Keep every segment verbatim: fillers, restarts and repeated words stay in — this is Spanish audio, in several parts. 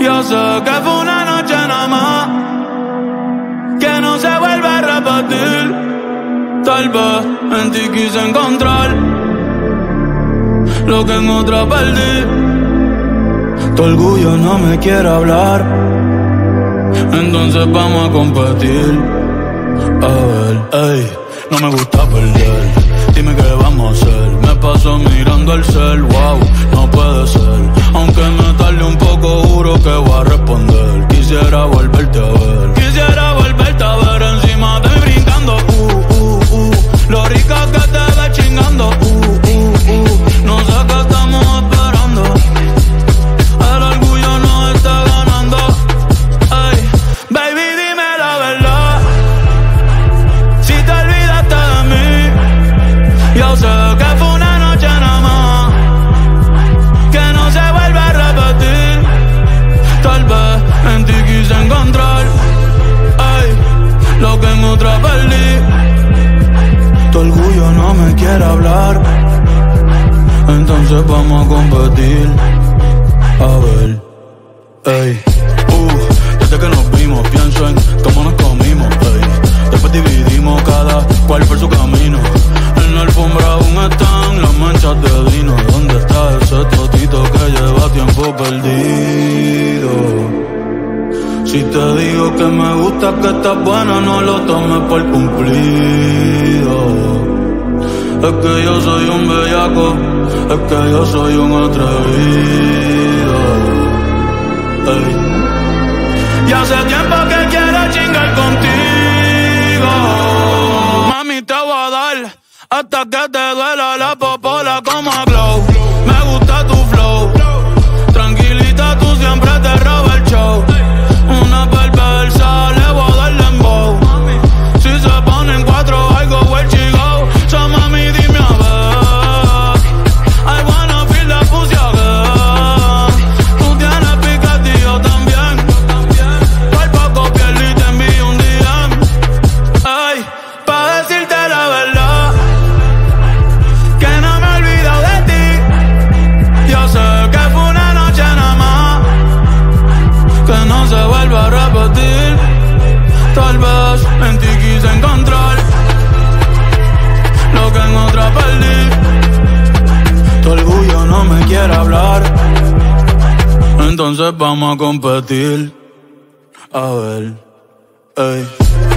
Yo sé que fue una noche nada más, que no se vuelve a repetir. Tal vez en ti quise encontrar lo que en otra perdí. Tu orgullo no me quiere hablar, entonces vamos a competir. A ver, ey, no me gusta perder. Dime qué vamos a hacer. Me paso mirando el cel, wow, no puede ser. Aunque me tarde un poco, juro que voy a responder. Quisiera volverte a ver, quisiera volverte a ver. Encima de mí brincando, uh, uh, uh. Lo rica que te ves chingando, uh, uh, uh. No sé qué estamos esperando. El orgullo no está ganando. Ey, baby, dime la verdad. Si te olvidaste de mí, yo sé que fue una noche nada más, que no se vuelve a repetir. Tal vez en ti quise encontrar, ey, lo que en otra perdí. Tu orgullo no me quiere hablar, entonces vamos a competir. A ver, ey, uh, desde que nos vimos pienso en cómo nos comimos, ey. Después dividimos cada cual por su camino. En la alfombra aún están las manchas de vino. ¿Dónde está ese totito que lleva tiempo perdido? Si te digo que me gusta, que estás buena, no lo tomes por cumplido. Es que yo soy un bellaco, es que yo soy un atrevido. Ey. Y hace tiempo que quiero chingar contigo. Mami, te voy a dar hasta que te duela la popola como a Glow. Me gusta tu flow, tranquilita, tú siempre te robas el show. Una perversa, le voy a dar dembow. Si se ponen cuatro, I go where she go. So mami, dime a ver, I wanna feel the pussy again. Tú tienes picante y yo también. Por poco piel y te envío un D M. Ay, pa' decirte la verdad, que no me he olvidado de ti. Yo sé que fue una noche nada más, que no se vuelve a repetir. Tal vez en ti quise encontrar lo que en otra perdí. Tu orgullo no me quiere hablar, entonces vamos a competir. A ver, ey.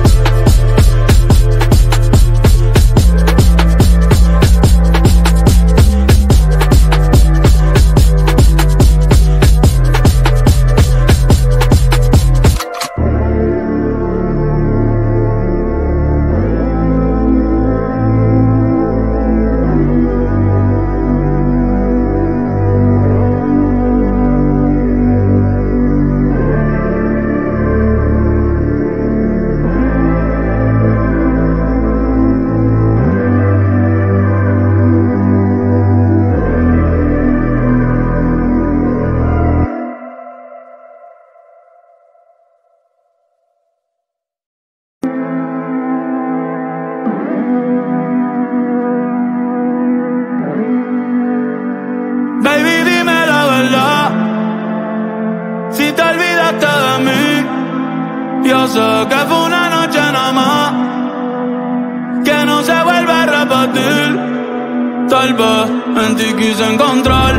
Tal vez en ti quise encontrar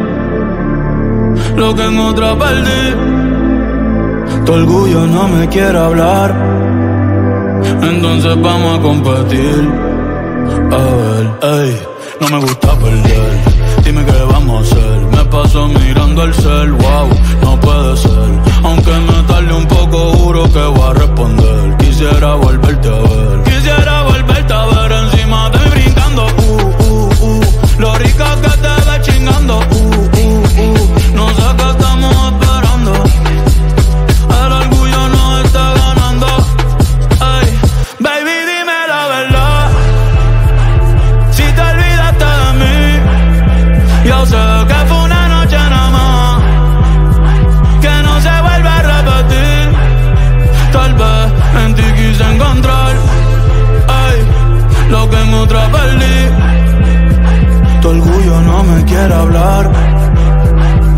lo que en otra perdí. Tu orgullo no me quiere hablar, entonces vamos a competir. A ver, ey, no me gusta perder. Dime qué vamos a hacer. Me paso mirando el cel, wow, no puede ser. Aunque me tarde un poco, juro que voy a responder. Quisiera volverte a ver, quisiera volverte a ver. Encima de mí brincando, uh, uh, uh. Lo rica que te ves chingando, uh, uh, uh. No sé qué estamos esperando. El orgullo no está ganando. Ey, baby, dime la verdad. Si te olvidaste de mí, yo sé que fue una noche nada más, que no se vuelve a repetir. Tal vez en ti quise encontrar, ey, lo que en otra perdí. Tu orgullo no me quiere hablar, entonces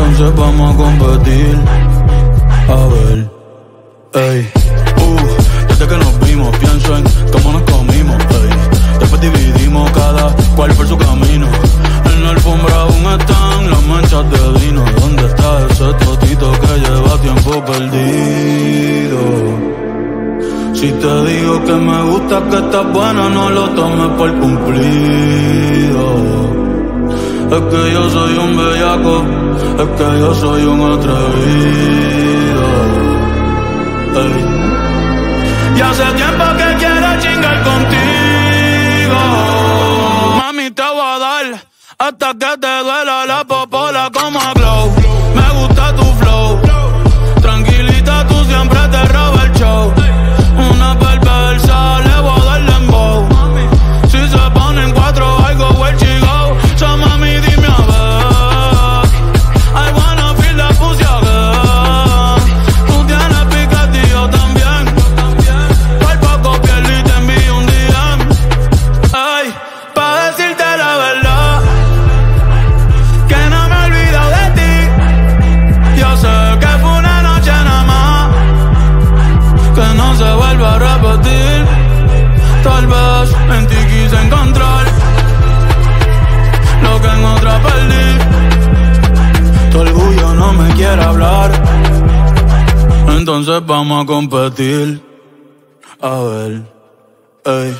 entonces vamos a competir. A ver, ey, uh, desde que nos vimos pienso en cómo nos comimos, ey. Después dividimos cada cual por su camino. En la alfombra aún están las manchas de vino. ¿Dónde está ese totito que lleva tiempo perdido? Si te digo que me gusta, que estás buena, no lo tomes por cumplido. Es que yo soy un bellaco, es que yo soy un atrevido. Ey. Y hace tiempo que quiero chingar contigo. Mami, te voy a dar hasta que te duela la popola como a Glow. Me gusta tu flow, tranquilita, tú siempre te robas el show. Una perversa, le voy a dar dembow. Si se ponen cuatro, I go where she go. So mami, dime a ver, I wanna feel the pussy again. Tú tienes picante y yo también. Por poco piel y te envío un D M. Ay, pa' decirte la verdad, que no me he olvidado de ti. Yo sé que fue una noche nada más, que no se vuelva a repetir. Tal vez en ti quise encontrar lo que en otra perdí. Tu orgullo no me quiere hablar, entonces vamos a competir. A ver, ey.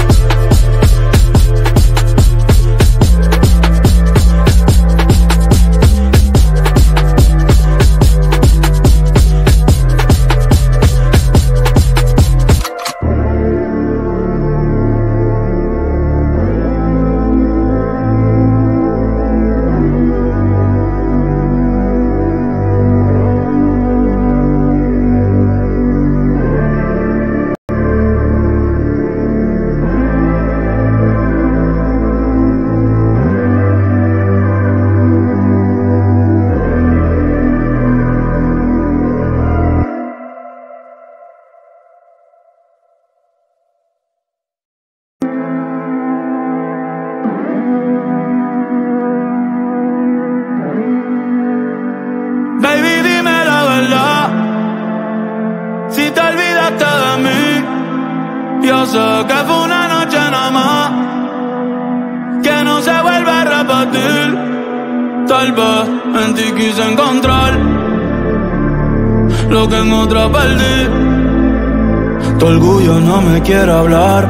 Yo sé que fue una noche nada más, que no se vuelve a repetir. Tal vez en ti quise encontrar lo que en otra perdí. Tu orgullo no me quiere hablar,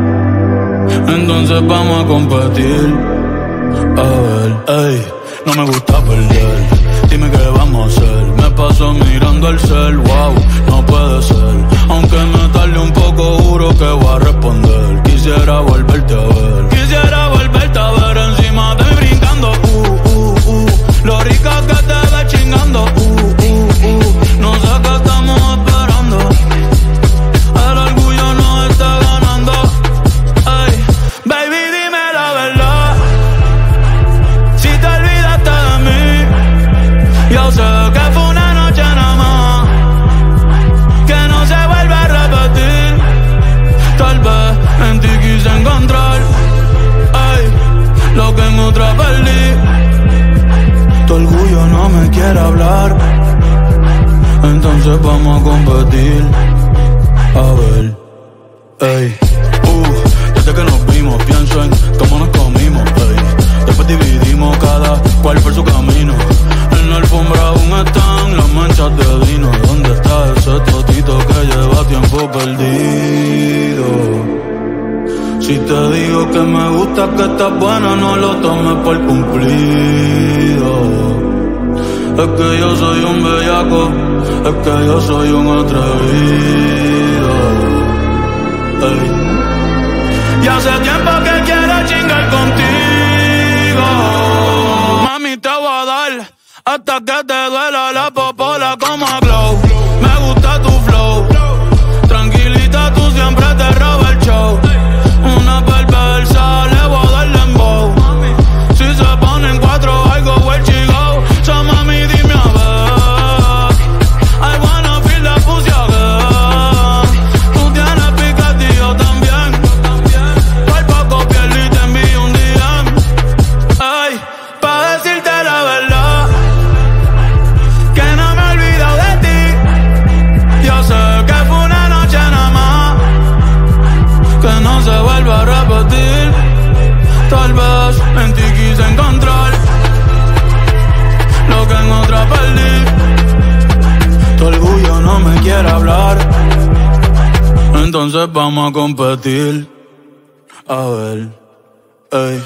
entonces vamos a competir. A ver, ey, no me gusta perder. Dime qué vamos a hacer. Me paso mirando el cel, wow, no puede ser. Aunque me tarde un poco, juro que voy a responder. Quisiera volverte a ver, quisiera volverte a ver encima de mí brincando, uh, uh, uh. Lo rica que te ves chingando, uh, uh, uh. No sé qué estamos esperando, el orgullo nos está ganando. Ey, baby, dime la verdad, si te olvidaste de mí. Yo sé que fue una noche nada más, que no se vuelve a repetir. Tal vez en ti quise encontrar, ey, lo que en otra perdí. Tu orgullo no me quiere hablar, entonces vamos a competir. A ver, ey, uh, desde que nos vimos pienso en cómo nos comimos, ey. Después dividimos cada cual por su camino. En la alfombra aún están las manchas de vino. ¿Dónde está ese totito que lleva tiempo perdido? Si te digo que me gusta, que estás buena, no lo tomes por cumplido. Es que yo soy un bellaco, es que yo soy un atrevido. Ey. Y hace tiempo que quiero chingar contigo. Mami, te voy a dar hasta que te duela la popola como a Glow. Me gusta tu flow, tranquilita, tú siempre te robas el show. Una perversa, le voy a dar dembow. Si se ponen cuatro, I go where she go. So mami, dime a ver, I wanna feel the pussy again. Tú tienes picante y yo también. Por poco piel y te envío un D M. Ay, pa' decirte la verdad, entonces vamos a competir. A ver, ey.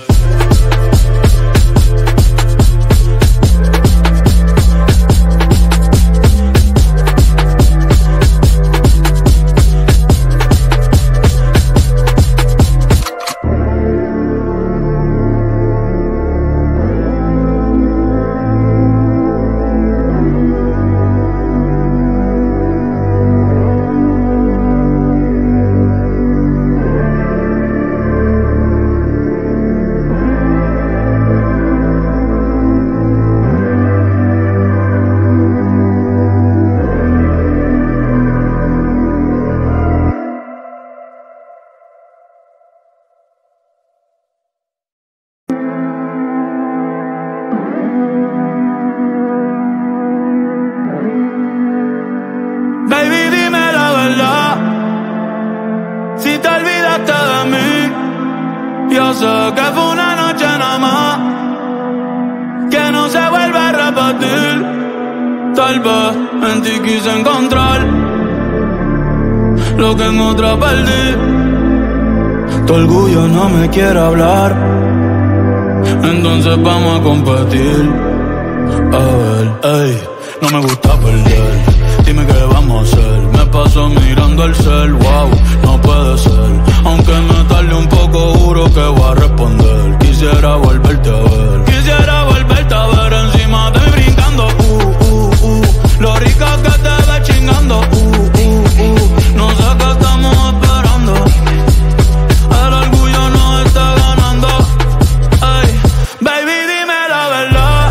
Yo sé que fue una noche nada más, que no se vuelve a repetir. Tal vez en ti quise encontrar lo que en otra perdí. Tu orgullo no me quiere hablar, entonces vamos a competir. A ver, ey, no me gusta perder. Dime qué vamos a hacer. Me paso mirando el cel, wow, no puede ser. Aunque me tarde un poco, juro que voy a responder. Quisiera volverte a ver. Quisiera volverte a ver encima de mí brincando. Uh, uh, uh. Lo rico que te ves chingando. Uh, uh, uh. No sé qué estamos esperando. El orgullo no está ganando. Ey, baby, dime la verdad.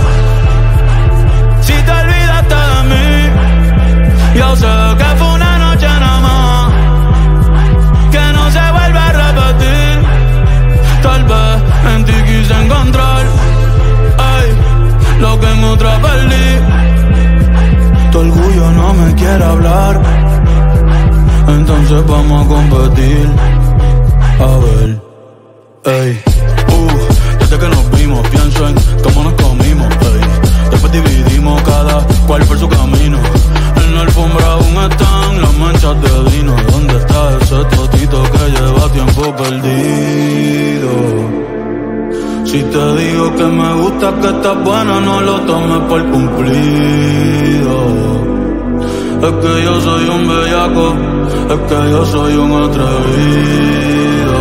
Si te olvidaste de mí, yo sé que fue una noche nada más, que no se vuelve a repetir. Tal vez en ti quise encontrar, ay, lo que en otra perdí. Tu orgullo no me quiere hablar, entonces vamos a competir. A ver, ey, uh, desde que nos vimos pienso en cómo nos comimos, ey. Después dividimos cada cual por su camino. En la alfombra aún están las manchas de vino. ¿Dónde está ese totito que lleva tiempo perdido? Si te digo que me gusta, que estás buena, no lo tomes por cumplido. Es que yo soy un bellaco, es que yo soy un atrevido.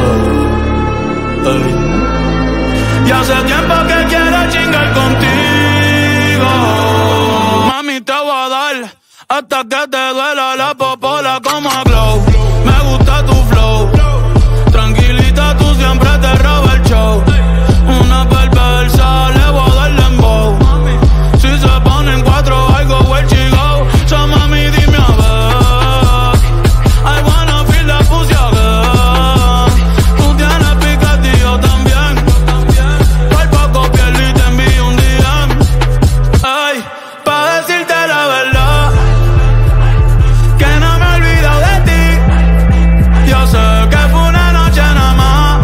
Ey. Y hace tiempo que quiero chingar contigo. Mami, te voy a dar hasta que te duela la popola como a glow. Me gusta tu flow, tranquilita, tú siempre te robas el show. Una perversa, le voy a dar dembow. Si se ponen cuatro, I go where she go. So mami, dime a ver, I wanna feel the pussy again. Tú tienes picante y yo también. Por poco piel y te envío un D M. Ay, pa' decirte la verdad, que no me he olvidado de ti. Yo sé que fue una noche nada más,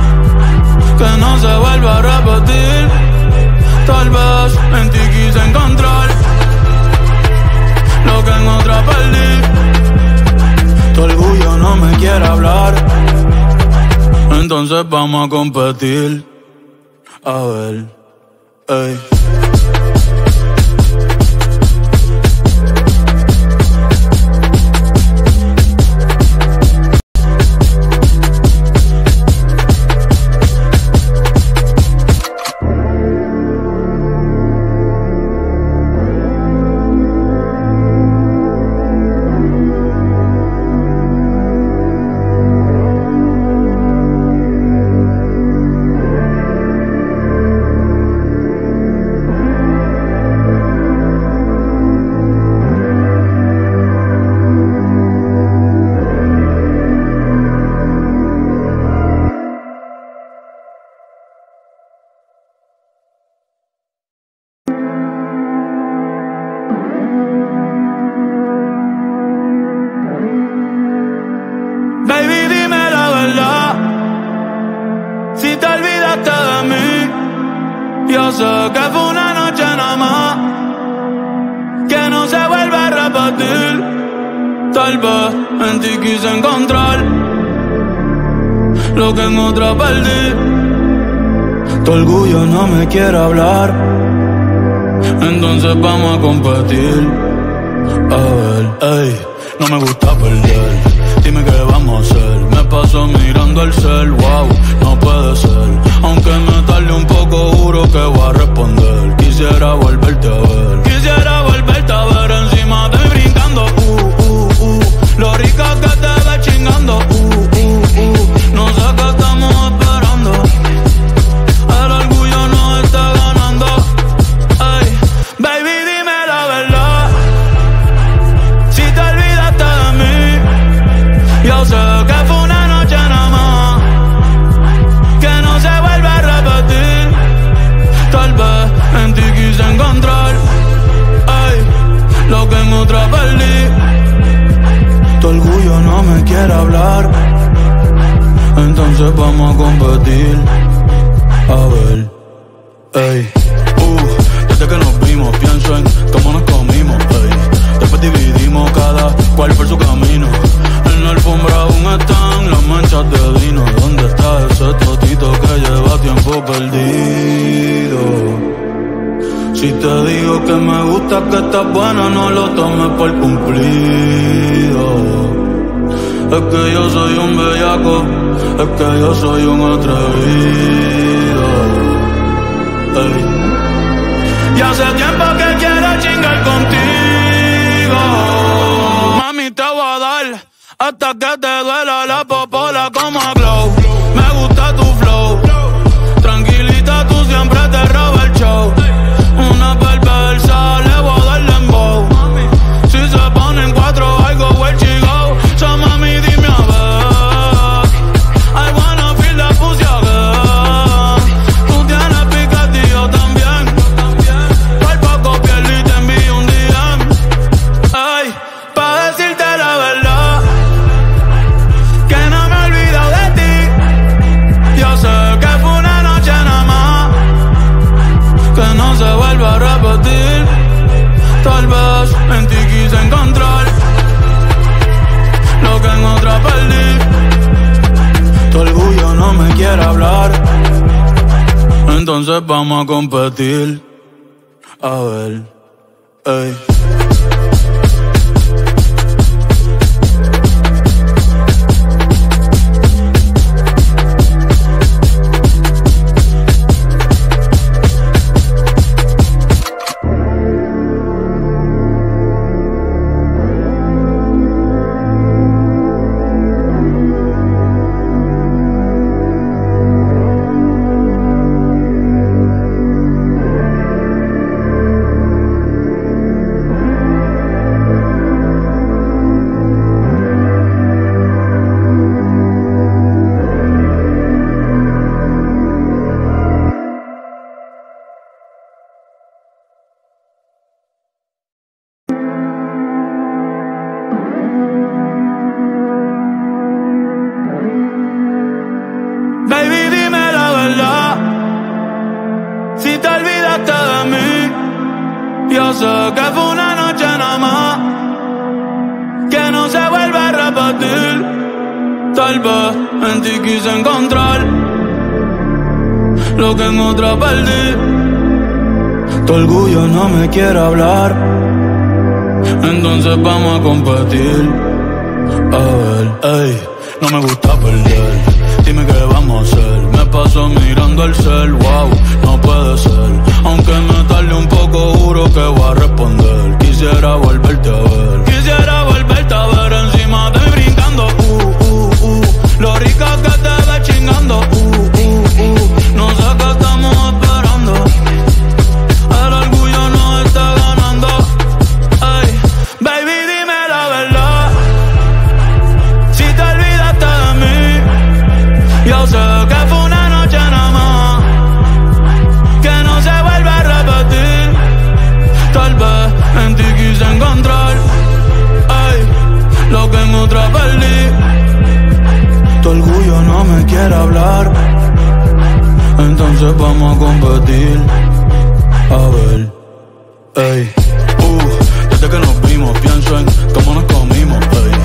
que no se vuelve a repetir. Tal vez en ti quise encontrar lo que en otra perdí. Tu orgullo no me quiere hablar, entonces vamos a competir. A ver, ey. Baby, dime la verdad, si te olvidaste de mí. Yo sé que fue una noche nada más, que no se vuelve a repetir. Tal vez en ti quise encontrar lo que en otra perdí. Tu orgullo no me quiere hablar, entonces vamos a competir. A ver, ey, no me gusta perder. Dime qué vamos a hacer. Me paso mirando el cel, wow, no puede ser. Aunque me tarde un poco, juro que voy a responder. Quisiera volverte a ver. Quisiera volverte a ver encima de mí brincando. Uh, uh, uh. Lo rica que te ves chingando. Uh, uh, uh. No sé qué estamos esperando. El orgullo nos está ganando. Ay, baby, dime la verdad. Si te olvidaste de mí, yo sé que fue una noche nada más, que no se vuelve a repetir. Tal vez en ti quise encontrar, ay, lo que en otra perdí. Tu orgullo no me quiere hablar, entonces vamos a competir. A ver, ey, uh, desde que nos vimos pienso en cómo nos comimos, ey. Después dividimos cada cual por su camino. En la alfombra aún están las manchas de vino. ¿Dónde está ese totito que lleva tiempo perdido? Si te digo que me gusta, que estás buena, no lo tomes por cumplido. Es que yo soy un bellaco, es que yo soy un atrevido. Ey. Y hace tiempo que quiero chingar contigo. Mami, te voy a dar hasta que te duela la popola como a Glow. Me gusta tu flow, tranquilita, tú siempre te robas el show. Una perversa, le voy a dar dembow. Si se ponen cuatro, I go where she go. So mami, dime a ver, I wanna feel the pussy again. Tú tienes picante y yo también. Por poco pierdo y te envío un D M. Ay, pa' decirte la verdad, que no me he olvidado de ti. Yo sé que fue una noche nada más, que no se vuelva a repetir. Tal vez en ti quise encontrar lo que en otra perdí. Tu orgullo no me quiere hablar, entonces vamos a competir. A ver, ey. Yo sé que fue una noche nada más, que no se vuelve a repetir. Tal vez en ti quise encontrar lo que en otra perdí. Tu orgullo no me quiere hablar, entonces vamos a competir. A ver, ey, no me gusta perder. Dime qué vamos a hacer. Me paso mirando el cel, wow, no puede ser. Aunque me tarde un poco, juro que voy a responder. Quisiera volverte a ver. Quisiera volverte a ver encima de mí brincando. Uh, uh, uh. Lo rica que te ves chingando. Uh, uh, uh. No sé qué estamos esperando. El orgullo nos está ganando. Ay, baby, dime la verdad. Si te olvidaste de mí, yo sé que fue una noche nada más, que no se vuelve a repetir. Tal vez en ti quise encontrar, ay, lo que en otra perdí. Tu orgullo no me quiere hablar, entonces vamos a competir. A ver, ey, uh, desde que nos vimos pienso en cómo nos comimos, ey.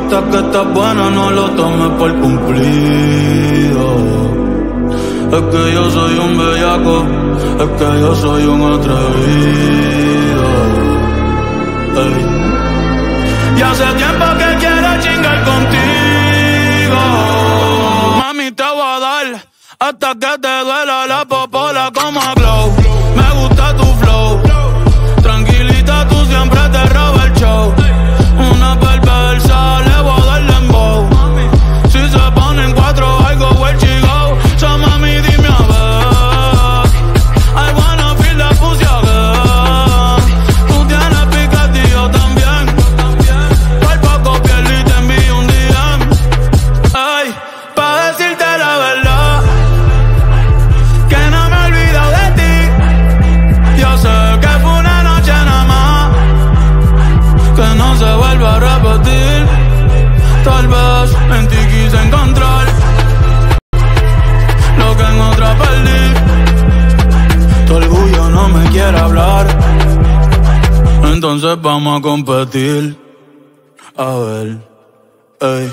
gusta que estás buena, no lo tomes por cumplido. Es que yo soy un bellaco, es que yo soy un atrevido. Ey. Y hace tiempo que quiero chingar contigo. Mami, te voy a dar hasta que te duela la popola como glow. Me gusta tu flow, tranquilita, tú siempre te robas el show. Una perversa, le voy a dar dembow. Si se ponen cuatro, I go where she go. So mami, dime a ver, I wanna feel the pussy again. Tú tienes picante y yo también. Por poco pierdo y te envío un D M. Ay, pa' decirte la verdad, que no me he olvidado de ti. Yo sé que fue una noche nada más, que no se vuelva a repetir. Tal vez en ti quise encontrar lo que en otra perdí. Tu orgullo no me quiere hablar, entonces vamos a competir. A ver, ey.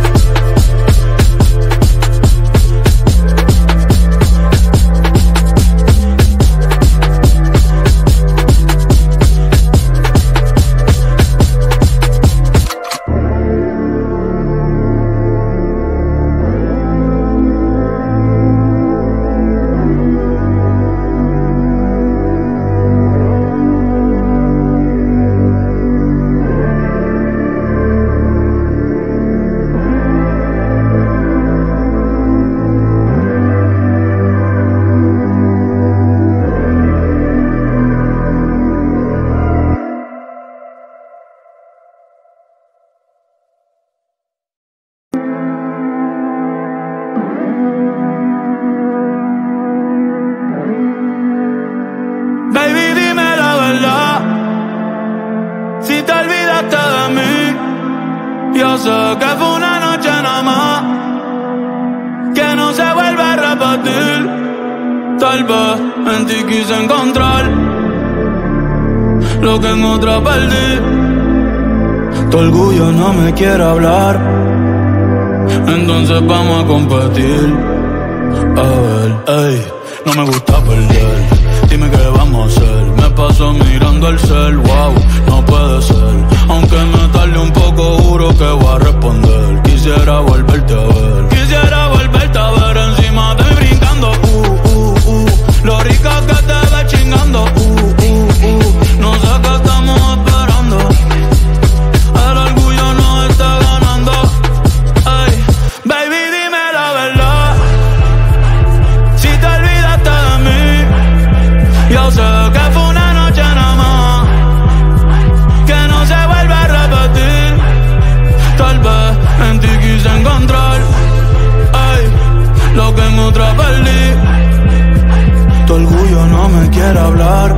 Baby, dime la verdad, si te olvidaste de mí. Yo sé que fue una noche nada más, que no se vuelve a repetir. Tal vez en ti quise encontrar lo que en otra perdí. Tu orgullo no me quiere hablar, entonces vamos a competir. A ver, ey, no me gusta perder. Dime qué vamos a hacer. Me paso mirando el cel, wow, no puede ser. Aunque me tarde un poco, juro que voy a responder. Quisiera volverte a ver, quisiera volverte a ver encima de mí brincando. Uh, uh, uh. Lo rica que te ves chingando. Uh, uh, uh. No sé qué estamos esperando. El orgullo no está ganando. Ay, baby, dime la verdad, si te olvidaste de mí. Yo sé que fue una noche nada más, que no se vuelve a repetir. Tal vez en ti quise encontrar, ay, lo que en otra perdí. Tu orgullo no me quiere hablar,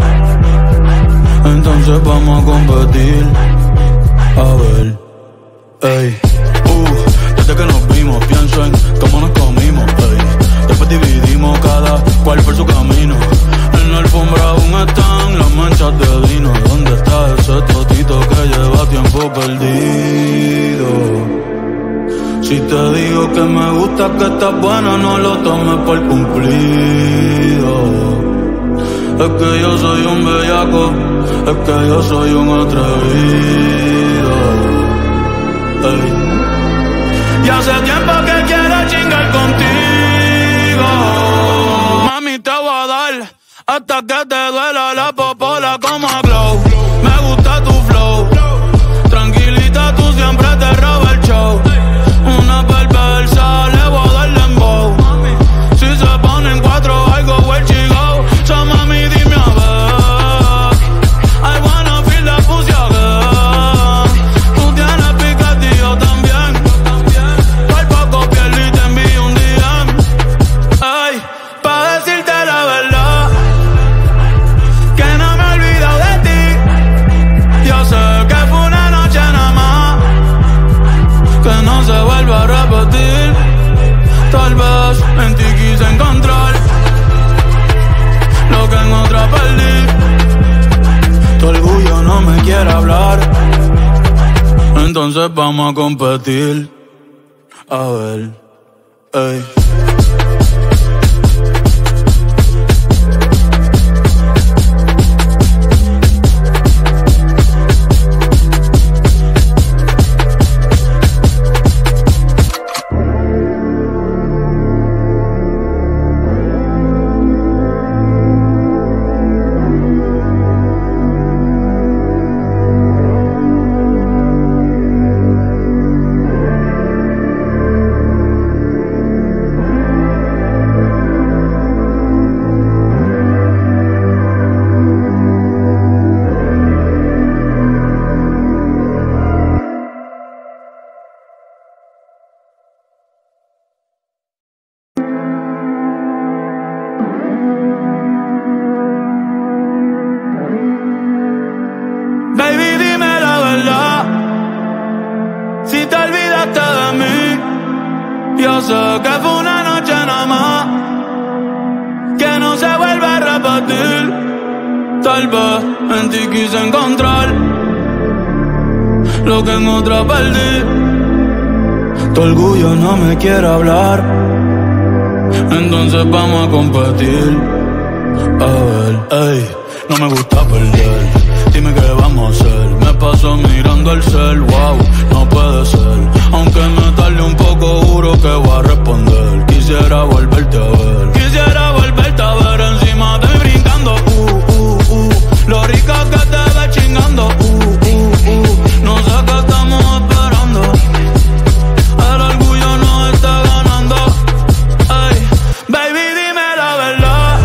entonces vamos a competir. A ver, ey, uh, desde que nos vimos pienso en cómo nos comimos, ey. Después dividimos cada cual por su camino. En la alfombra aún están las manchas de vino. ¿Dónde está ese totito que lleva tiempo perdido? Si te digo que me gusta que estás buena, no lo tomes por cumplido. Es que yo soy un bellaco, es que yo soy un atrevido. Ey. Y hace tiempo que quiero chingar contigo. Mami, te voy a dar hasta que te duela la popola como glow. Me gusta tu flow, tranquilita, tú siempre te robas el show. Una perversa, le voy a dar dembow. Si se ponen cuatro, I go where she go. So mami, dime a ver, I wanna feel the pussy again. Tú tienes picante y yo también. Por poco pierdo y te envío un D M. Ay, pa' decirte la verdad, que no me he olvidado de ti. Yo sé que fue una noche nada más, que no se vuelva a repetir. Tal vez en ti quise encontrar lo que en otra perdí. Tu orgullo no me quiere hablar, entonces vamos a competir. A ver, ey. Baby, dime la verdad, si te olvidaste de mí. Yo sé que fue una noche nada más, que no se vuelve a repetir. Tal vez en ti quise encontrar lo que en otra perdí. Tu orgullo no me quiere hablar, entonces vamos a competir. A ver, ey, no me gusta perder. Dime qué vamos a hacer. Me paso mirando el cel, wow, no puede ser. Aunque me tarde un poco, juro que voy a responder. Quisiera volverte a ver. Quisiera volverte a ver encima de mí brincando. Uh, uh, uh. Lo rica que te ves chingando. Uh, uh, uh. No sé qué estamos esperando. El orgullo nos está ganando. Ay, baby, dime la verdad,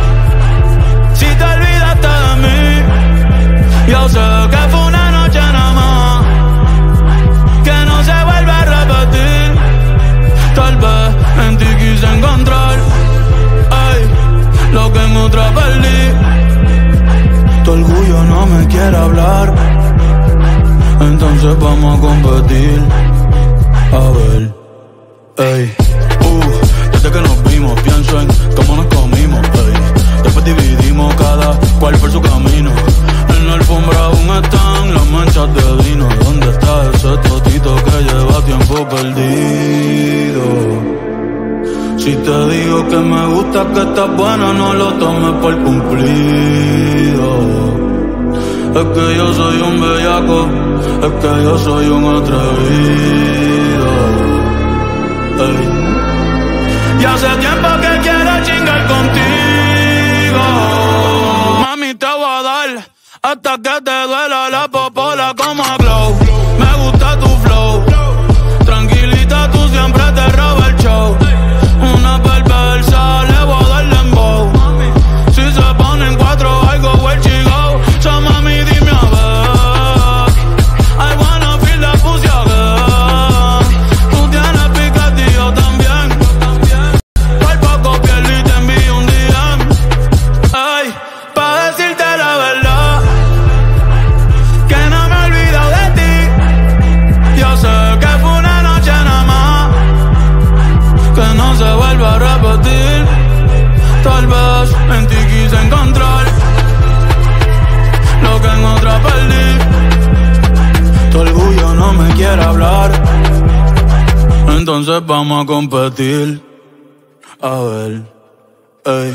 si te olvidaste de mí. Yo sé que fue una noche nada más, que no se vuelve a repetir. Tal vez en ti quise encontrar, ay, lo que en otra perdí. Tu orgullo no me quiere hablar, entonces vamos a competir. A ver, ey, uh, desde que nos vimos pienso en cómo nos comimos, ey. Después dividimos cada cual por su camino. En la alfombra aún están las manchas de vino. ¿Dónde está ese totito que lleva tiempo perdido? Si te digo que me gusta, que estás buena, no lo tomes por cumplido. Es que yo soy un bellaco, es que yo soy un atrevido. Ey. Y hace tiempo que quiero chingar contigo. Mami, te voy a dar hasta que te duela la popola como a glow. Me gusta tu flow, tranquilita, tú siempre te robas el show. Una perversa, le voy a dar dembow. Si se ponen cuatro, I go where she go. So mami, dime a ver, I wanna feel the pussy again. Tú tienes picante y yo también. Por poco piel y te envío un D M. Ay, pa' decirte la verdad, que no me he olvidado de ti. Yo sé que fue una noche nada más, que no se vuelva a repetir. Tal vez en ti quise encontrar lo que en otra perdí. Tu orgullo no me quiere hablar, entonces vamos a competir. A ver, ey.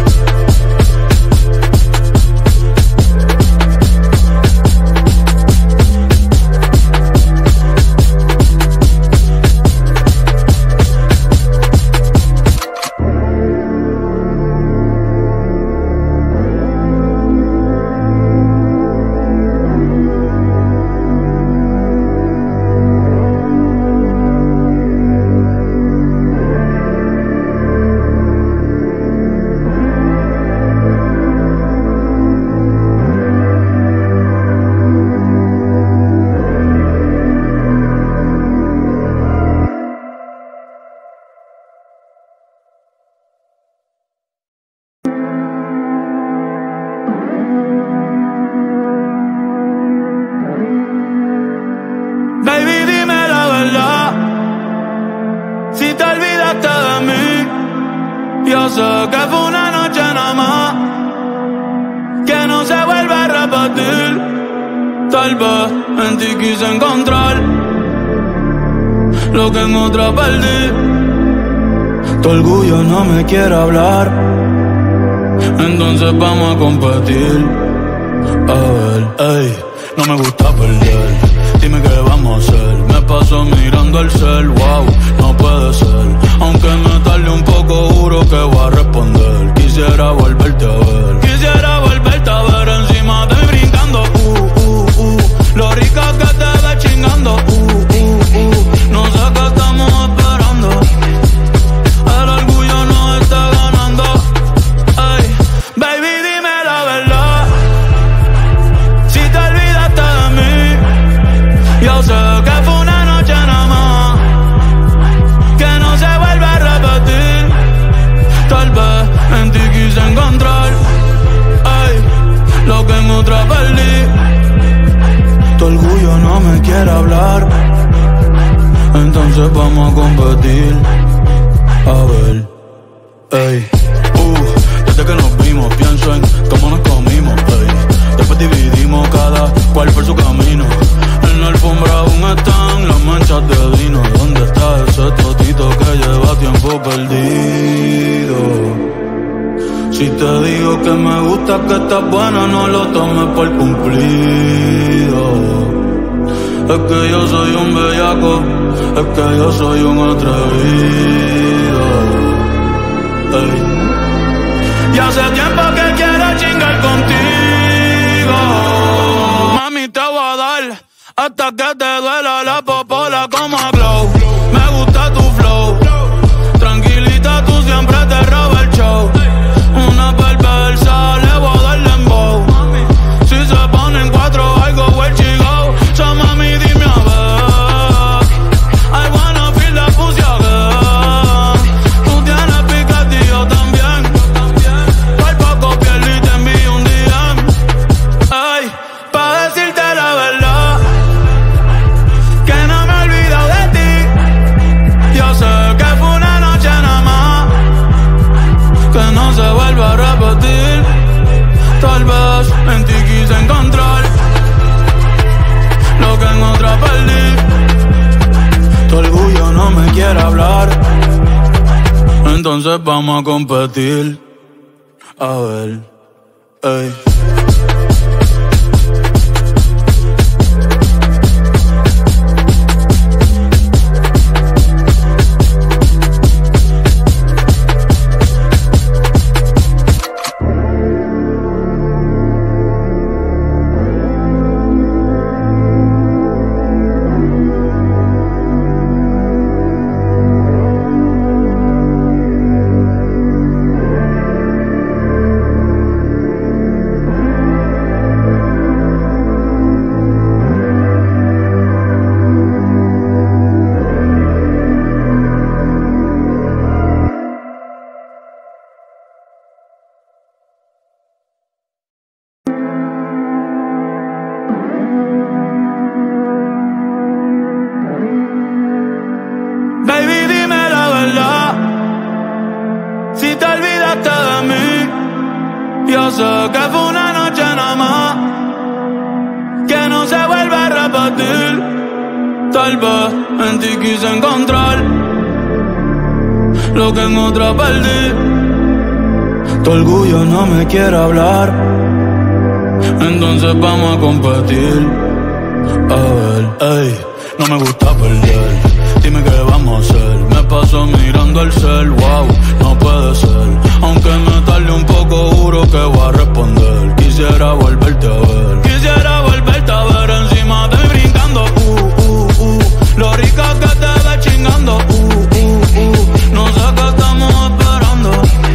Yo sé que fue una noche nada más, que no se vuelve a repetir. Tal vez en ti quise encontrar lo que en otra perdí. Tu orgullo no me quiere hablar, entonces vamos a competir. A ver, ey, no me gusta perder. Dime qué vamos a hacer. Me paso mirando el cel, wow, no puede ser. Aunque me tarde un poco, juro que voy a responder. Quisiera volverte a ver. Quisiera volverte a ver encima de mí brincando. Uh, uh, uh. Lo rica que te ves chingando. Uh, uh, uh. No sé qué estamos esperando. El orgullo nos está ganando. Ay, baby, dime la verdad. Si te olvidaste de mí, yo sé que fue una noche nada más, que no se vuelve a repetir. Tal vez en ti quise encontrar, ay, lo que en otra perdí. Tu orgullo no me quiere hablar, entonces vamos a competir. A ver, ey, uh, desde que nos vimos pienso en cómo nos comimos, ey. Después dividimos cada cual por su camino. En la alfombra aún están las manchas de vino. ¿Dónde está ese totito que lleva tiempo perdido? Si te digo que me gusta, que estás buena, no lo tomes por cumplido. Es que yo soy un bellaco, es que yo soy un atrevido. Ey. Y hace tiempo que quiero chingar contigo. Mami, te voy a dar hasta que te duela la popola como a Glow. Me gusta tu flow, tranquilita, tú siempre te robas el show. Una perversa, le voy a dar dembow. Si se ponen cuatro, I go where she go. So mami, dime a ver, I wanna feel the pussy again. Tú tienes piquete y yo también. Por poco pierdo y te envío un D M. Ay, pa' decirte la verdad, que no me he olvidado de ti. Yo sé que fue una noche nada más, que no se vuelve a repetir. Tal vez en ti quise encontrar lo que en otra perdí. Tu orgullo no me quiere hablar, entonces vamos a competir. a ver, ey. Baby, dime la verdad, si te olvidaste de mí. Yo sé que fue una noche nada más, que no se vuelve a repetir. Tal vez en ti quise encontrar lo que en otra perdí. Tu orgullo no me quiere hablar, entonces vamos a competir. A ver, ey, no me gusta perder. Dime qué vamos a hacer. Me paso mirando el cel, wow, no puede ser. Aunque me tarde un poco, juro que voy a responder. Quisiera volverte a ver. Quisiera volverte a ver encima de mí brincando. Uh, uh, uh. Lo rica que te ves chingando. Uh, uh, uh. No sé qué estamos esperando.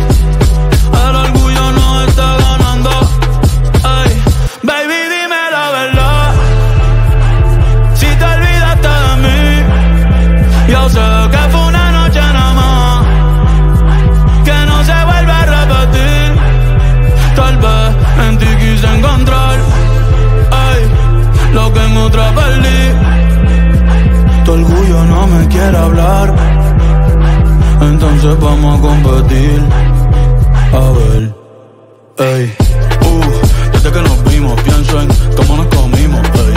El orgullo nos está ganando. Ay, baby, dime la verdad, si te olvidaste de mí. Yo sé que fue una noche nada más, que no se vuelve a repetir. Tal vez en ti quise encontrar, ay, lo que en otra perdí. Tu orgullo no me quiere hablar, entonces vamos a competir. A ver, ey, uh, desde que nos vimos pienso en cómo nos comimos, ey.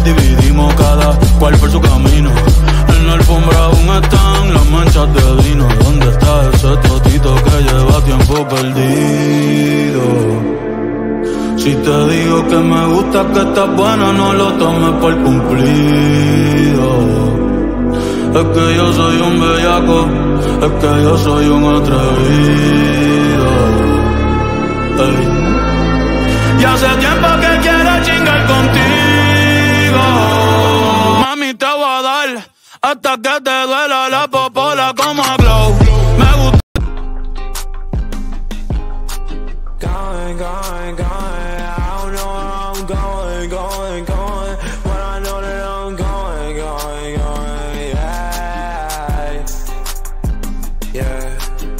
Después dividimos cada cual por su camino. En la alfombra aún están las manchas de vino. ¿Dónde está ese totito que lleva tiempo perdido? Si te digo que me gusta, que estás buena, no lo tomes por cumplido. Es que yo soy un bellaco, es que yo soy un atrevido. Ey. Y hace tiempo que quiero chingar contigo. Mami, te voy a dar hasta que te duela la popola como a Glow. Me gusta. Going, going, going. I don't know where I'm going, going, going. But I know that I'm going, going, going. Yeah, yeah.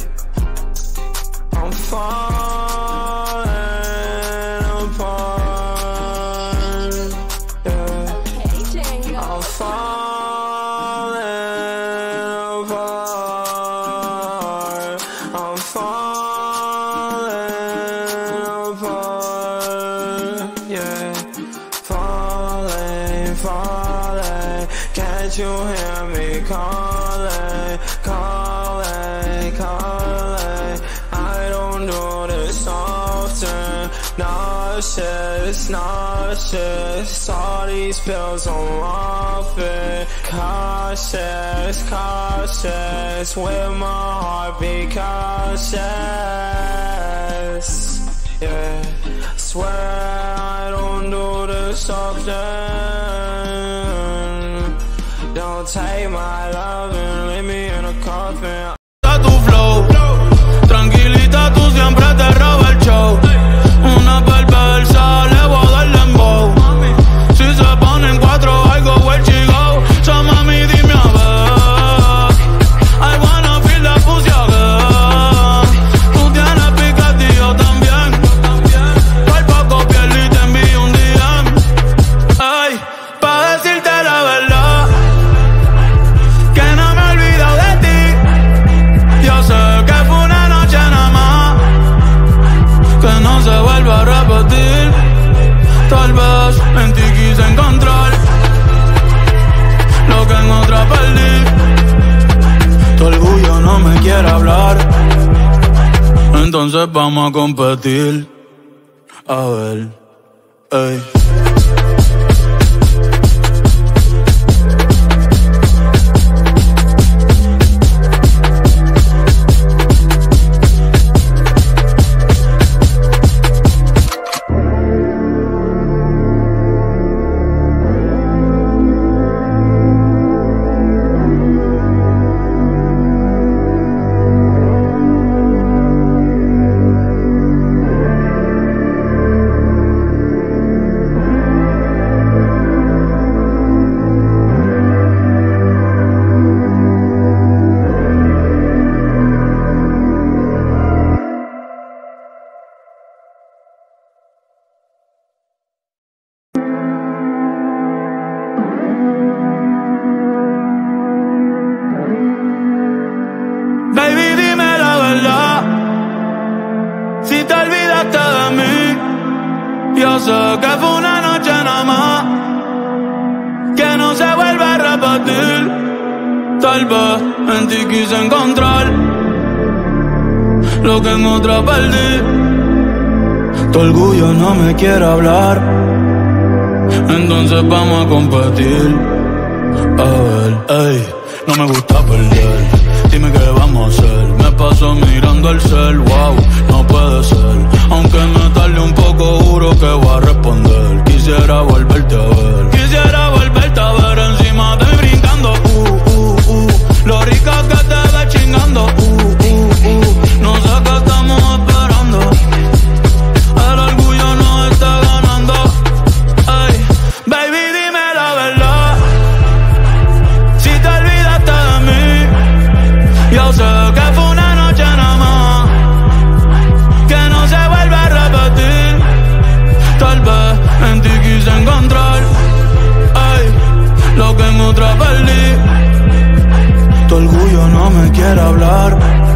I'm falling apart. Yeah. I'm falling apart. I'm falling apart. Yeah. Falling, falling. Can't you hear me calling, calling, calling? I don't do this often. Nauseous, nauseous. All these pills I'm off it. Cautious, cautious. With my heart be cautious. Yeah. Swear I don't do this often. Don't take my love and leave me in a coffin. Tu flow, tranquilita, tú siempre te roba el show. Una perversa, le voy a dar dembow. Si se ponen cuatro, I go where she go. So mami, dime a ver, I wanna feel the pussy again. Tú tienes picante y yo también. Por poco pierdo y te envío un D M. Ay, pa' decirte la verdad, que no me he olvidado de ti. Yo sé que fue una noche nada más, que no se vuelva a repetir. Tal vez en ti quise encontrar lo que en otra perdí. Tu orgullo no me quiere hablar, entonces vamos a competir. A ver, ey. Baby, dime la verdad, si te olvidaste de mí. Yo sé que fue una noche nada más, que no se vuelve a repetir. Tal vez en ti quise encontrar lo que en otra perdí. Tu orgullo no me quiere hablar, Entonces vamos a competir. a ver, ey. No me gusta perder, dime qué vamos a hacer. Me paso mirando el cel, wow, no puede ser. Aunque me tarde un poco, juro que voy a responder. Quisiera volverte a ver, Quisiera volverte a ver encima de mí brincando. Uh, uh, uh. Lo rica que te ves chingando. Uh, uh, uh. No sé qué estamos esperando. El orgullo nos está ganando. Ay, baby, dime la verdad, si te olvidaste de mí. Yo sé que fue una noche nada más, que no se vuelve a repetir. Tal vez en ti quise encontrar, ay, lo que en otra perdí. tu orgullo no me quiere hablar,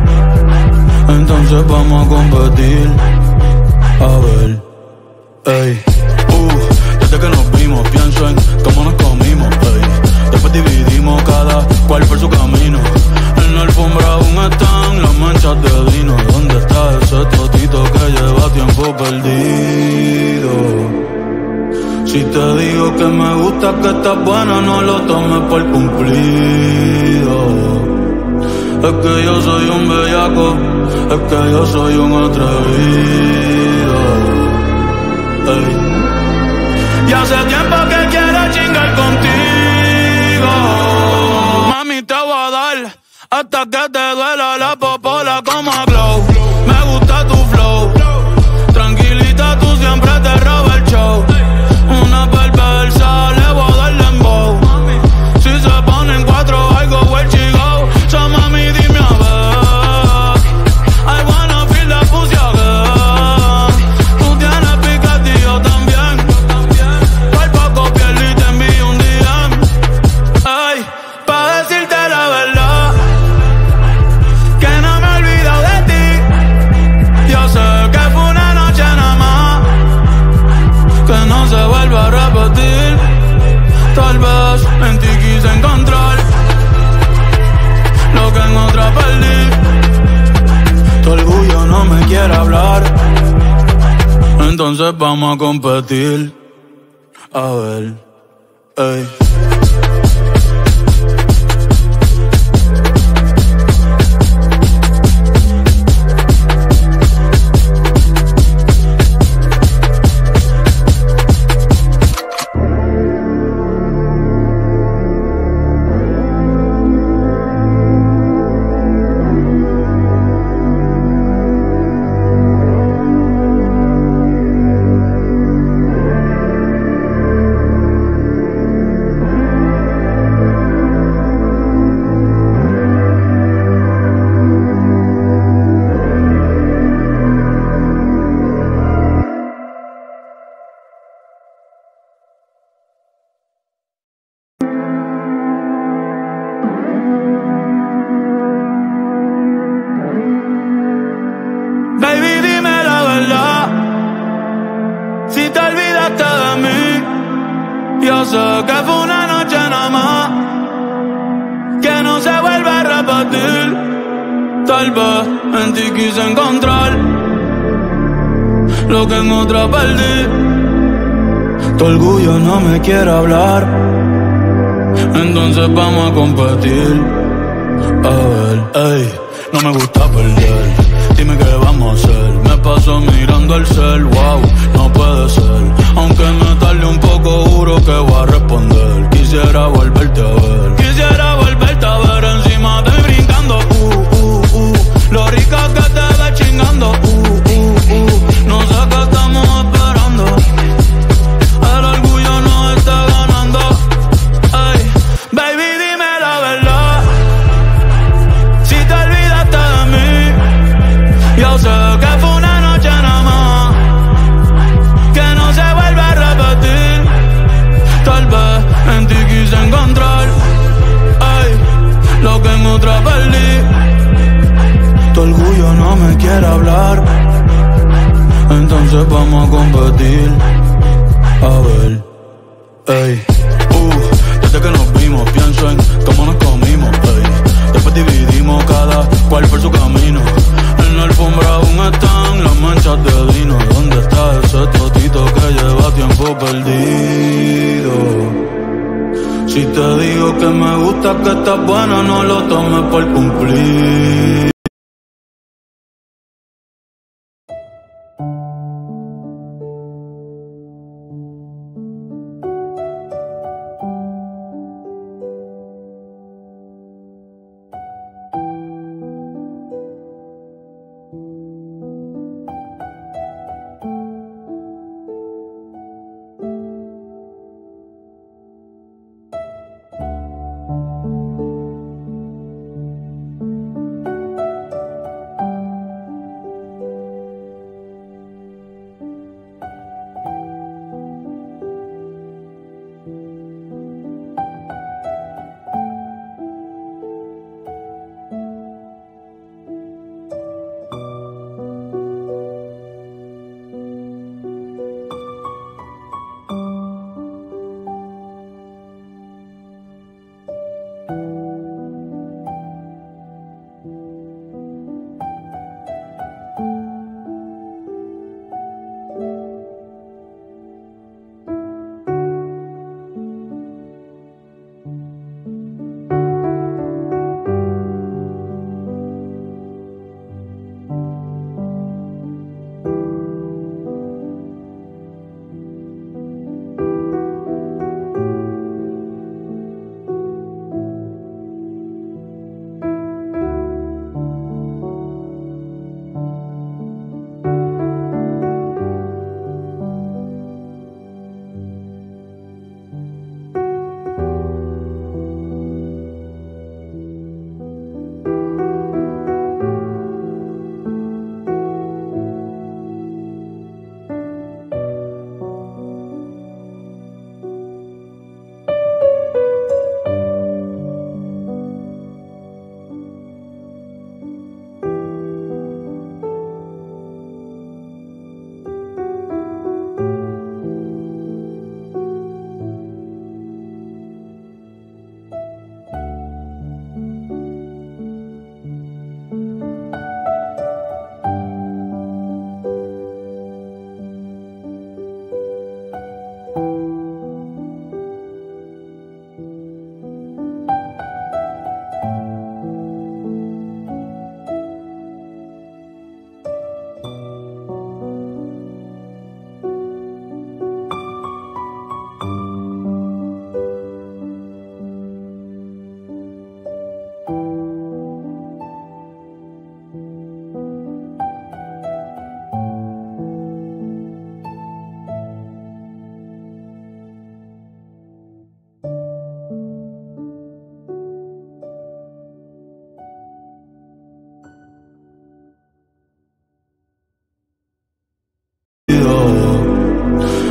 entonces vamos a competir. A ver, ey. Uh, desde que nos vimos, pienso pienso en cómo nos comimos, ey. Después dividimos cada cual por su camino. En la alfombra aún están las manchas de vino. ¿Dónde está ese totito que lleva tiempo perdido? Si te digo que me gusta, que estás buena, no lo tomes por cumplido. Es que yo soy un bellaco, es que yo soy un atrevido. Ey. Y hace tiempo que quiero chingar contigo. Mami, te voy a dar hasta que te duela la popola como a Glow. Me gusta tu flow, tranquilita, tú siempre te robas el show. Una perversa, le voy a dar dembow. Si se ponen cuatro, I go where she go. So mami, dime a ver, I wanna feel the pussy again. Tú tienes picante y yo también. Por poco pierdo y te envío un D M. Ay, pa' decirte la verdad, que no me he olvidado de ti. Yo sé que fue una noche nada más, que no se vuelva a repetir. Tal vez en ti quise encontrar lo que en otra perdí. Tu orgullo no me quiere hablar, entonces vamos a competir. A ver, ey. Baby, dime la verdad, si te olvidaste de mí. Yo sé que fue una noche nada más, que no se vuelve a repetir. Tal vez en ti quise encontrar lo que en otra perdí. Tu orgullo no me quiere hablar, Entonces vamos a competir. a ver, ey. No me gusta perder, dime qué vamos a hacer. Me paso mirando el cel, wow, no puede ser. Aunque me tarde un poco, juro que voy a responder. Quisiera volverte a ver, Quisiera volverte a ver encima de mí brincando. Uh, uh, uh. Lo rica que te ves chingando. Uh, uh, uh. No sé qué estamos esperando. El orgullo no está ganando. Ay, baby, dime la verdad, si te olvidaste de mí. Yo sé que fue una noche nada más, que no se vuelve a repetir. Tal vez en ti quise encontrar, ay, lo que en otra perdí. tu orgullo no me quiere hablar, entonces vamos a competir. A ver, ey. Uh, desde que nos vimos pienso en cómo nos comimos, ey. Después dividimos cada cual por su camino. En la alfombra aún están las manchas de vino. ¿Dónde está ese totito que lleva tiempo perdido? Si te digo que me gusta, que estás buena, no lo tomes por cumplir.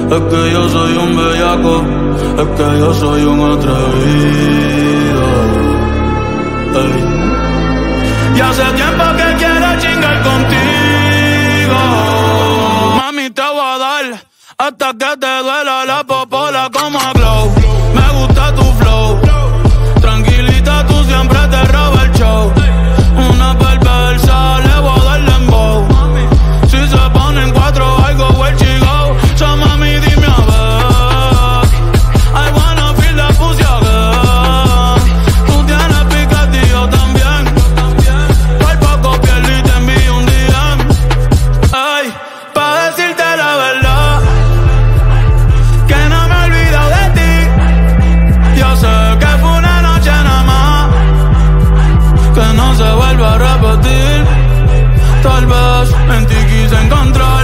Es que yo soy un bellaco, es que yo soy un atrevido. Ey. Y hace tiempo que quiero chingar contigo. Mami, te voy a dar hasta que te duela la popola como a Glow. Me gusta tu flow, tranquilita, tú siempre te robas el show. Una perversa, le voy a dar dembow. Si se ponen cuatro, I go where she go. So mami, dime a ver, I wanna feel the pussy again. Tú tienes picante y yo también. Por poco pierdo y te envío un D M. Ay, pa' decirte la verdad, que no me he olvidado de ti. Yo sé que fue una noche nada más, que no se vuelva a repetir. Tal vez en ti quise encontrar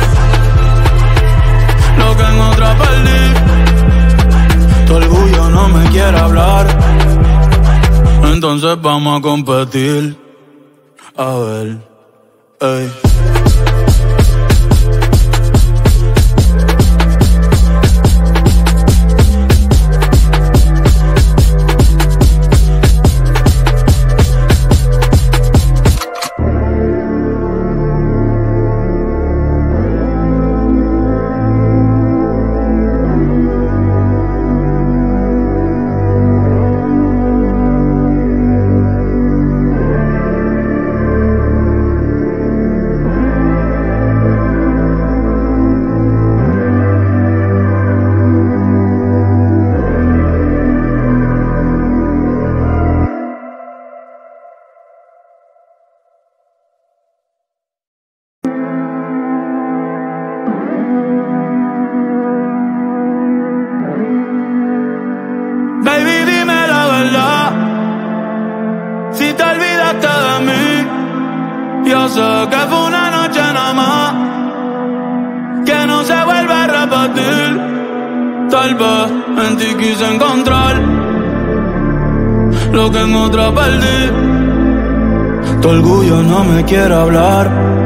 lo que en otra perdí. Tu orgullo no me quiere hablar, entonces vamos a competir. A ver, ey. Baby, dime la verdad, si te olvidaste de mí. Yo sé que fue una noche nada más, que no se vuelve a repetir. Tal vez en ti quise encontrar lo que en otra perdí. Tu orgullo no me quiere hablar,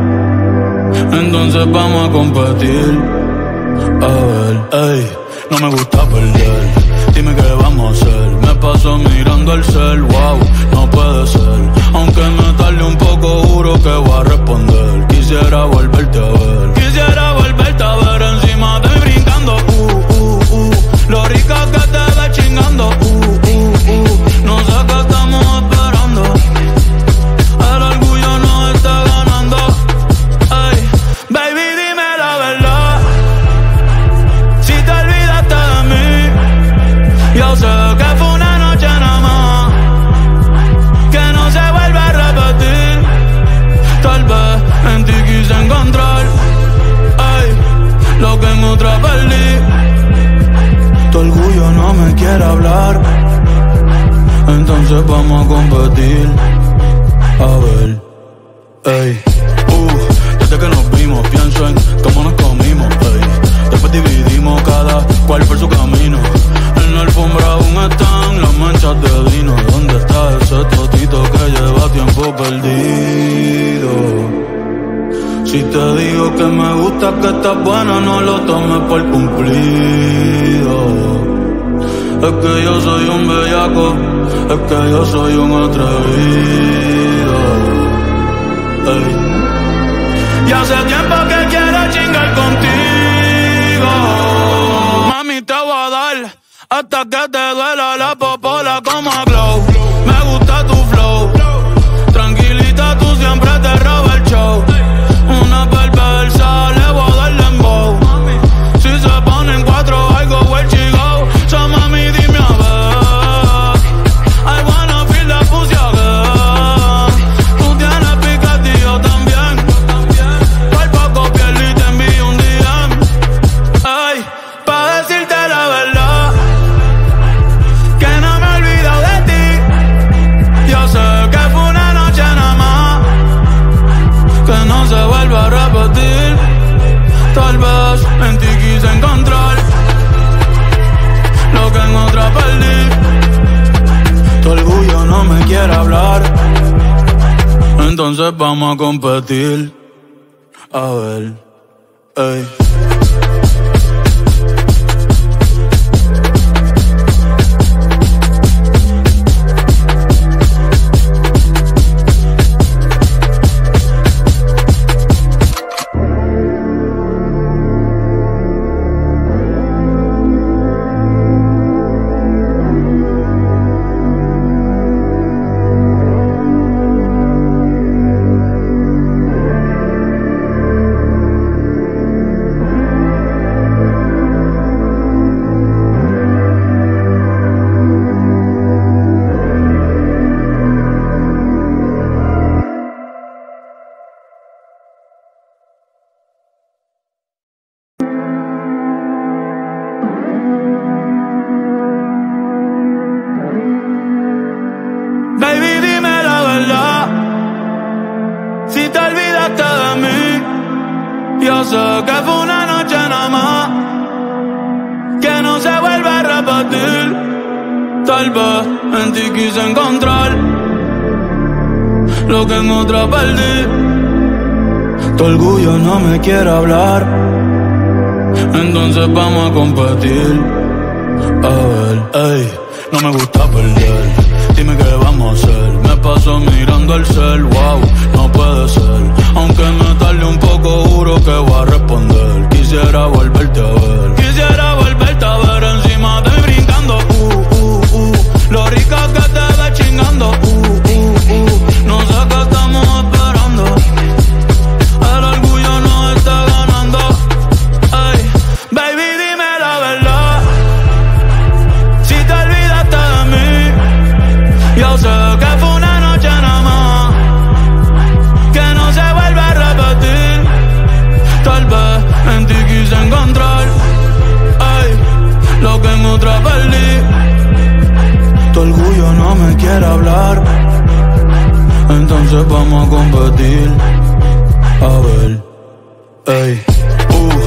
Entonces vamos a competir. a ver, ey. No me gusta perder, dime qué vamos a hacer. Me paso mirando el cel, wow, no puede ser. Aunque me tarde un poco, juro que voy a responder. Quisiera volverte a ver, Quisiera volverte a ver encima de mí brincando, uh, uh, uh. Lo rica que te ves chingando, uh, uh, uh. No sé qué estamos esperando, el orgullo nos está ganando. Ay, baby, dime la verdad, si te olvidaste de mí. Yo sé que fue una noche nada más, que no se vuelve a repetir. Tal vez en ti quise encontrar, ay, lo que en otra perdí. tu orgullo no me quiere hablar, entonces vamos a competir. A ver, ey. Uh, desde que nos vimos pienso en cómo nos comimos, ey. Después dividimos cada cual por su camino. En la alfombra aún están las manchas de vino. ¿Dónde está ese totito que lleva tiempo perdido? Si te digo que me gusta, que estás buena, no lo tomes por cumplido. Es que yo soy un bellaco, es que yo soy un atrevido. Ey. Y hace tiempo que quiero chingar contigo. Mami, te voy a dar hasta que te duela la popola como a Glow. Me gusta tu flow, tranquilita, tú siempre te robas el show. Una perversa, le voy a dar dembow. Si se ponen cuatro, I go where she go. So mami, dime a ver, I wanna feel the pussy again. Tú tienes picante y yo también. Por poco pierdo y te envío un D M. Ay, pa' decirte la verdad, que no me he olvidado de ti. Yo sé que fue una noche nada más, que no se vuelve a repetir. Tal vez en ti quise encontrar lo que en otra perdí. Tu orgullo no me quiere hablar, entonces vamos a competir. A ver, ey. Yo sé que fue una noche nada más, que no se vuelve a repetir. Tal vez en ti quise encontrar lo que en otra perdí. Tu orgullo no me quiere hablar, entonces vamos a competir. A ver, ey, no me gusta perder. Dime qué vamos a hacer. Me paso mirando el cel, wow, no puede ser. Aunque me tarde un poco, juro que voy a responder. Quisiera volverte a ver, quisiera volverte a ver encima de mí brincando. Uh, uh, uh, lo rica que te ves chingando. Uh, uh, uh, no sé qué estamos esperando. El orgullo nos está ganando. Ey, baby, dime la verdad. Si te olvidaste de mí, yo sé que fue una noche nada más, que no se vuelve a repetir. Tal vez en ti quise encontrar, ay, lo que en otra perdí. Tu orgullo no me quiere hablar, entonces vamos a competir. A ver, ey, uh.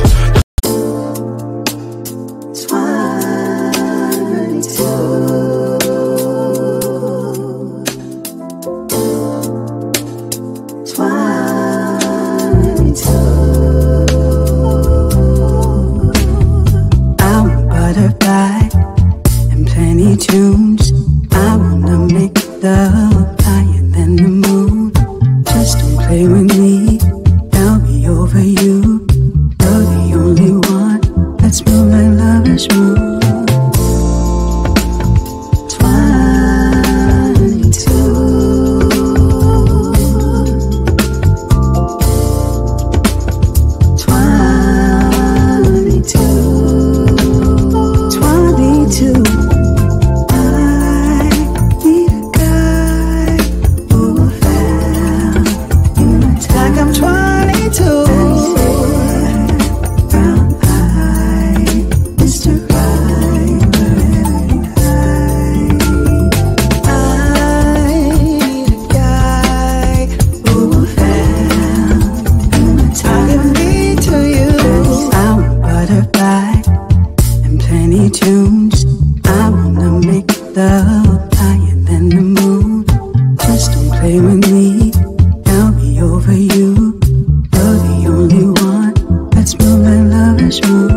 Tunes. I wanna make love higher than the moon. Just don't play with me, I'll be over you. You're the only one that's move like lovers move. Tunes. I wanna make love higher than the moon. Just don't play with me, I'll be over you. You're the only one that's move like lovers move.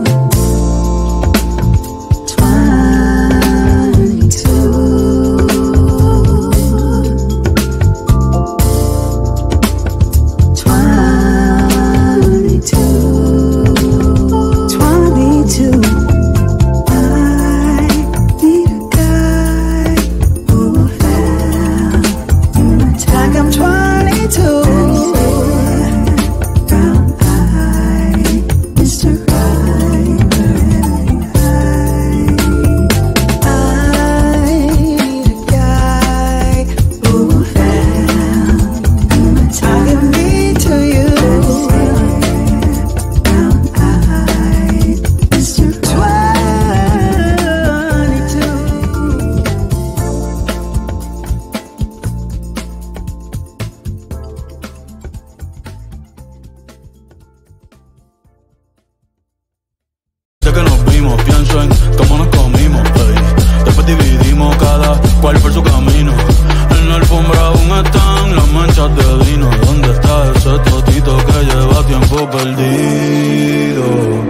Que nos vimos, pienso en cómo nos comimos, ey. Después dividimos cada cual por su camino. En la alfombra aún están las manchas de vino. ¿Dónde está ese totito que lleva tiempo perdido?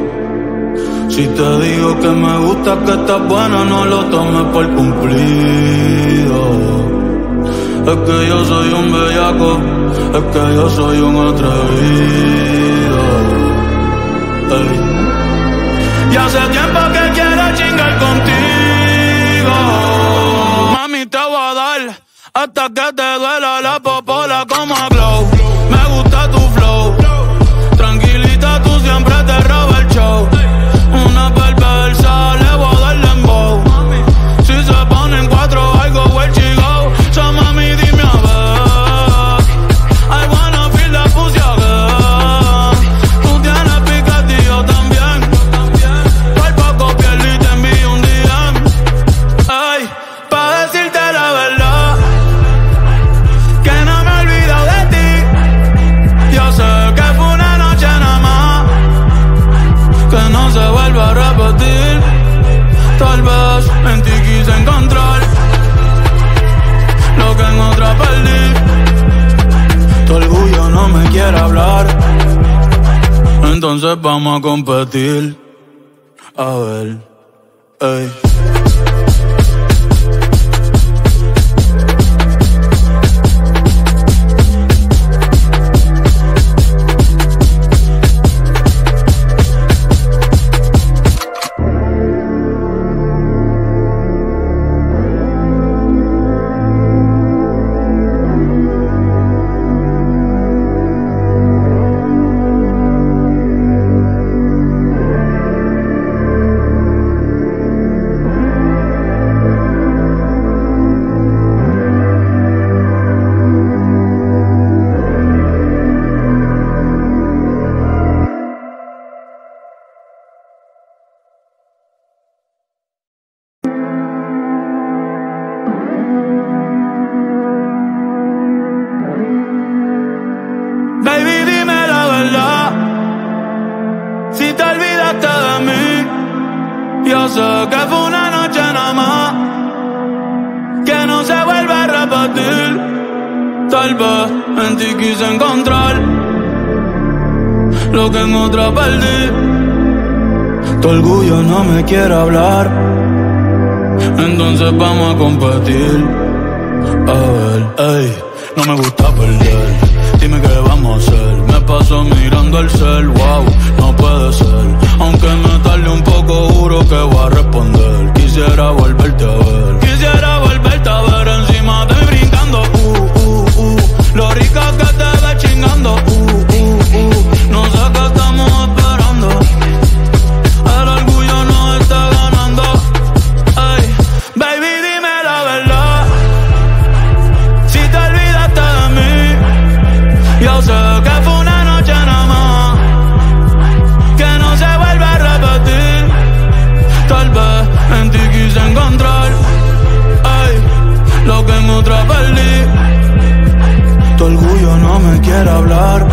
Si te digo que me gusta, que estás buena, no lo tomes por cumplido. Es que yo soy un bellaco, es que yo soy un atrevido, ey. Y hace tiempo que quiero chingar contigo. Mami, te voy a dar hasta que te duela la popola como a Glow. Me gusta tu flow, tranquilita, tú siempre te robas el show. Una perversa, le voy a dar dembow. Si se ponen cuatro, I go where she go. So mami, dime a ver, I wanna feel the pussy again. Tú tienes picante y yo también. Sé entonces vamos a competir. A ver, ey. Baby, dime la verdad, si te olvidaste de mí. Yo sé que fue una noche nada más, que no se vuelve a repetir. Tal vez en ti quise encontrar lo que en otra perdí. Tu orgullo no me quiere hablar, entonces vamos a competir. A ver, ey, no me gusta perder. Dime qué vamos a hacer. Me paso mirando el cel, wow, no puede ser. Aunque me tarde un poco, juro que voy a responder. Quisiera volverte a ver. Quisiera volverte a ver encima de mí brincando. Uh, uh, uh. Lo rico que te ves chingando. Uh, uh, uh. No sé qué estamos esperando. El orgullo nos está ganando. Ay, baby, dime la verdad, si te olvidaste de mí. Yo sé que fue una noche nada más, que no se vuelve a repetir. Tal vez en ti quise encontrar, ay, lo que en otra perdí. Tu orgullo no me quiere hablar,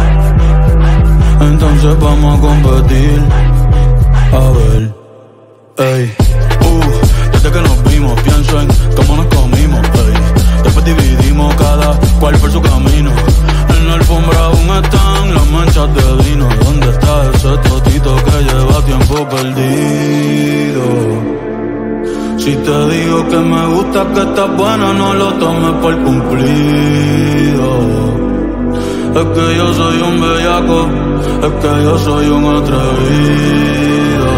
entonces vamos a competir. A ver, ey, uh, desde que nos vimos pienso en cómo nos comimos, ey. Después dividimos cada cual por su camino. En la alfombra aún están las manchas de vino. ¿Dónde está ese totito que lleva tiempo perdido? Si te digo que me gusta, que estás buena, no lo tomes por cumplido. Es que yo soy un bellaco, es que yo soy un atrevido.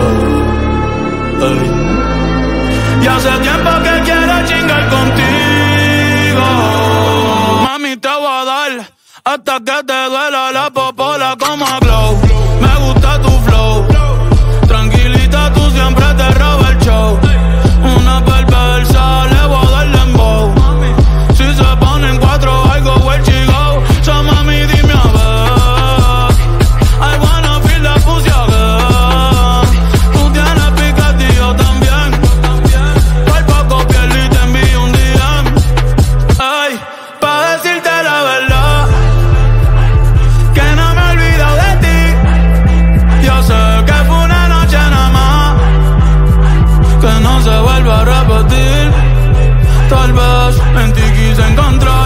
Ey. Y hace tiempo que quiero chingar contigo. Mami, te voy a dar hasta que te duela la popola como glow. Me gusta tu flow, tranquilita, tú siempre te robas el show. Una perversa, le voy a dar dembow. Si se ponen cuatro, I go where she go. So mami, dime a ver, I wanna feel the pussy again. Tú tienes picante y yo también. Por poco pierdo y te envío un D M. Ay, pa' decirte la verdad, que no me he olvidado de ti. Yo sé que fue una noche nada más, que no se vuelve a repetir. Tal vez en ti quise encontrar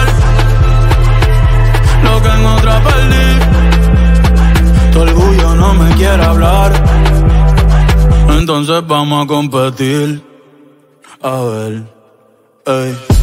lo que en otra perdí. Tu orgullo no me quiere hablar, entonces vamos a competir. A ver, ey.